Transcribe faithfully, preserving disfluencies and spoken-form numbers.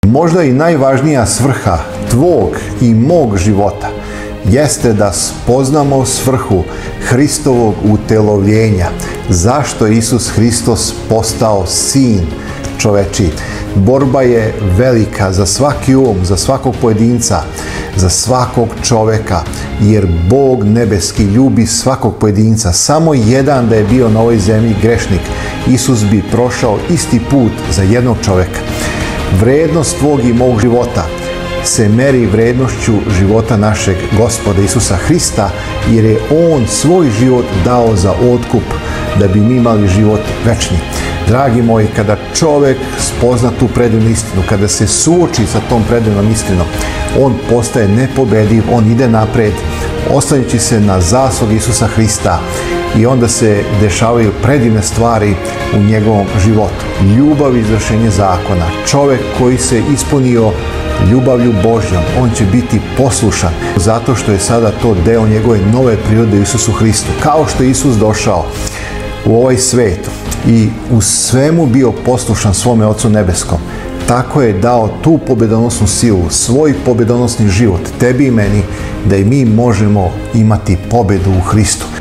Možda i najvažnija svrha tvog i mog života jeste da spoznamo svrhu Hristovog utelovljenja. Zašto je Isus Hristos postao sin čovečiji? Borba je velika za svaki um, za svakog pojedinca, za svakog čoveka, jer Bog nebeski ljubi svakog pojedinca. Samo jedan da je bio na ovoj zemlji grešnik, Isus bi prošao isti put za jednog čoveka. Vrednost tvog i mog života se meri vrednošću života našeg Gospoda Isusa Hrista, jer je On svoj život dao za otkup da bi mi imali život večni. Dragi moji, kada čovjek spozna tu predivnu istinu, kada se suoči sa tom predivnom istinom, on postaje nepobediv, on ide napred, oslanjajući se na zaslug Isusa Hrista, i onda se dešavaju predivne stvari u njegovom životu. Ljubav i izvršenje zakona. Čovjek koji se ispunio ljubavlju Božjom, on će biti poslušan zato što je sada to deo njegove nove prirode u Isusu Hristu. Kao što je Isus došao u ovaj svet i u svemu bio poslušan svome Ocu nebeskom, tako je dao tu pobedonosnu silu, svoj pobedonosni život tebi i meni, da i mi možemo imati pobedu u Hristu.